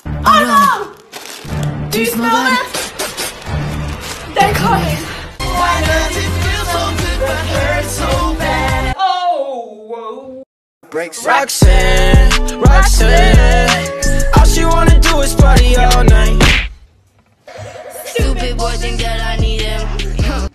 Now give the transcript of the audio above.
Oh no! Do you smell that? They're coming. Why does it feel so good but hurt so bad? Oh, Breaks. Roxanne, all she wanna do is party all night. Stupid boy think that I need him.